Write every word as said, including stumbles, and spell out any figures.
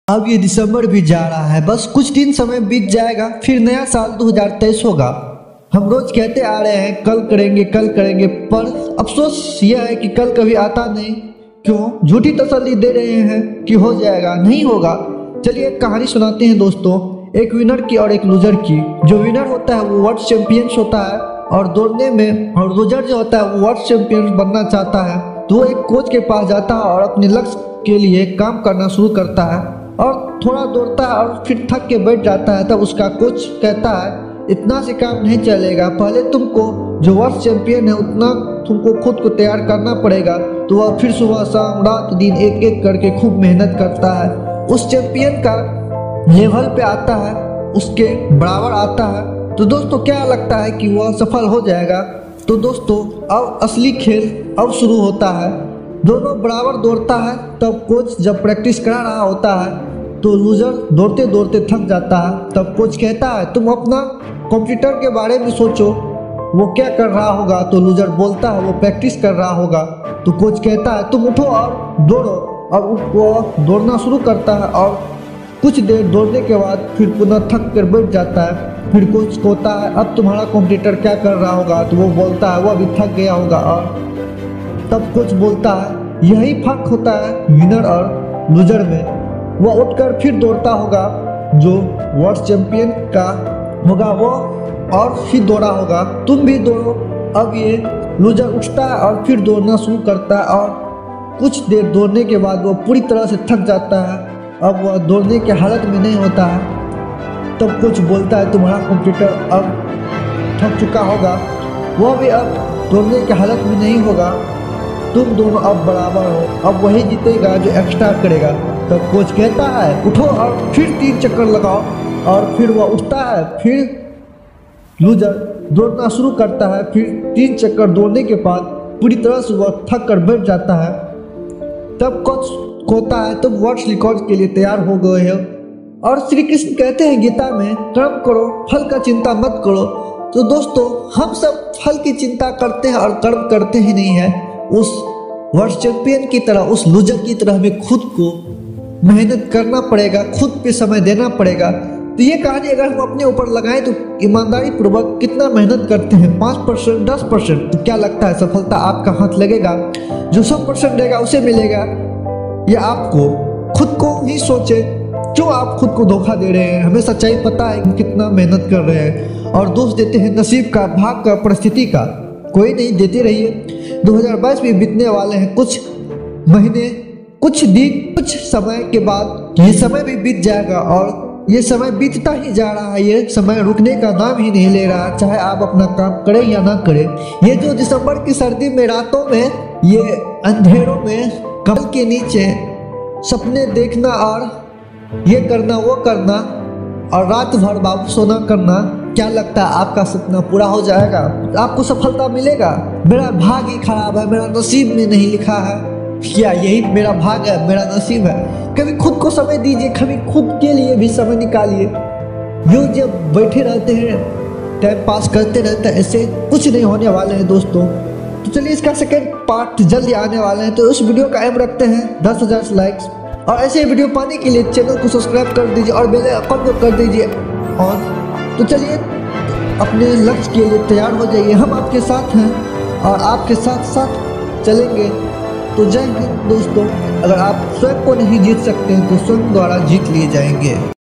अब ये दिसंबर भी जा रहा है, बस कुछ दिन समय बीत जाएगा, फिर नया साल दो हज़ार तेईस होगा। हम रोज कहते आ रहे हैं कल करेंगे कल करेंगे, पर अफसोस यह है कि कल कभी आता नहीं। क्यों? झूठी तसल्ली दे रहे हैं कि हो जाएगा, नहीं होगा। चलिए एक कहानी सुनाते हैं दोस्तों, एक विनर की और एक लूजर की। जो विनर होता है वो वर्ल्ड चैंपियंस होता है और दौड़ने में, और लूजर जो होता है वो वर्ल्ड चैंपियन बनना चाहता है। तो वो एक कोच के पास जाता है और अपने लक्ष्य के लिए काम करना शुरू करता है और थोड़ा दौड़ता है और फिर थक के बैठ जाता है। तब उसका कोच कहता है इतना से काम नहीं चलेगा, पहले तुमको जो वर्ल्ड चैंपियन है उतना तुमको खुद को तैयार करना पड़ेगा। तो वह फिर सुबह शाम रात दिन एक एक करके खूब मेहनत करता है, उस चैंपियन का लेवल पे आता है, उसके बराबर आता है। तो दोस्तों क्या लगता है कि वह सफल हो जाएगा? तो दोस्तों अब असली खेल अब शुरू होता है। दोनों बराबर दौड़ता है, तब कोच जब प्रैक्टिस करा रहा होता है तो लूजर दौड़ते दौड़ते थक जाता है। तब कोच कहता है तुम अपना कंप्यूटर के बारे में सोचो, वो क्या कर रहा होगा? तो लूजर बोलता है वो प्रैक्टिस कर रहा होगा। तो कोच कहता है तुम उठो और दौड़ो, और वो दौड़ना शुरू करता है और कुछ देर दौड़ने के बाद फिर पुनः थक कर बैठ जाता है। फिर कोच कहता है अब तुम्हारा कंप्यूटर क्या कर रहा होगा? तो वो बोलता है वो अभी थक गया होगा। और तब कोच बोलता है यही फर्क होता है विनर और लूजर में, वह उठकर फिर दौड़ता होगा, जो वर्ल्ड चैंपियन का होगा वो और फिर दौड़ा होगा। तुम भी दौड़ो। अब ये लूजर उठता है और फिर दौड़ना शुरू करता है और कुछ देर दौड़ने के बाद वो पूरी तरह से थक जाता है। अब वह दौड़ने के हालत में नहीं होता है। तब कुछ बोलता है तुम्हारा कंप्यूटर अब थक चुका होगा, वह भी अब दौड़ने के हालत में नहीं होगा, तुम दोनों अब बराबर हो, अब वही जीतेगा जो एक्स्ट्रा करेगा। तब कोच कहता है उठो और फिर तीन चक्कर लगाओ, और फिर वह उठता है। फिर लूजर दौड़ना शुरू करता है, फिर तीन चक्कर दौड़ने के बाद पूरी तरह से वह थक कर बैठ जाता है। तब कोच कहता है तुम वर्ल्ड रिकॉर्ड के लिए तैयार हो गए हो। और श्री कृष्ण कहते हैं गीता में कर्म करो फल का चिंता मत करो। तो दोस्तों हम सब फल की चिंता करते हैं और कर्म करते ही नहीं है। उस वर्ल्ड चैंपियन की तरह, उस लूजर की तरह हमें खुद को मेहनत करना पड़ेगा, खुद पे समय देना पड़ेगा। तो ये कहानी अगर हम अपने ऊपर लगाएं तो ईमानदारी पूर्वक कितना मेहनत करते हैं, पाँच परसेंट दस परसेंट, तो क्या लगता है सफलता आपका हाथ लगेगा? जो सौ परसेंट देगा उसे मिलेगा या आपको? खुद को ही सोचे, क्यों आप खुद को धोखा दे रहे हैं? हमें सच्चाई पता है कि कितना मेहनत कर रहे हैं और दोष देते हैं नसीब का, भाग का, परिस्थिति का। कोई नहीं, देते रहिए। दो हज़ार बाईस भी बीतने वाले हैं, कुछ महीने, कुछ दिन, कुछ समय के बाद ये समय भी बीत जाएगा और ये समय बीतता ही जा रहा है। ये समय रुकने का नाम ही नहीं ले रहा, चाहे आप अपना काम करें या ना करें। ये जो दिसंबर की सर्दी में रातों में, ये अंधेरों में कमल के नीचे सपने देखना और ये करना वो करना और रात भर बाबू सोना करना, क्या लगता है आपका सपना पूरा हो जाएगा? आपको सफलता मिलेगा? मेरा भाग ही खराब है, मेरा नसीब में नहीं लिखा है। क्या यही मेरा भाग है, मेरा नसीब है? कभी खुद को समय दीजिए, कभी खुद के लिए भी समय निकालिए। यूँ जब बैठे रहते हैं टाइम पास करते रहते हैं, ऐसे कुछ नहीं होने वाले हैं दोस्तों। तो चलिए इसका सेकेंड पार्ट जल्दी आने वाले हैं, तो उस वीडियो का एम रखते हैं दस हज़ार लाइक्स। और ऐसे वीडियो पाने के लिए चैनल को सब्सक्राइब कर दीजिए और बेल आइकन को कर दीजिए ऑन। तो चलिए अपने लक्ष्य के लिए तैयार हो जाइए, हम आपके साथ हैं और आपके साथ साथ चलेंगे। तो जय हिंद दोस्तों। अगर आप स्वयं को नहीं जीत सकते हैं तो स्वयं द्वारा जीत लिए जाएंगे।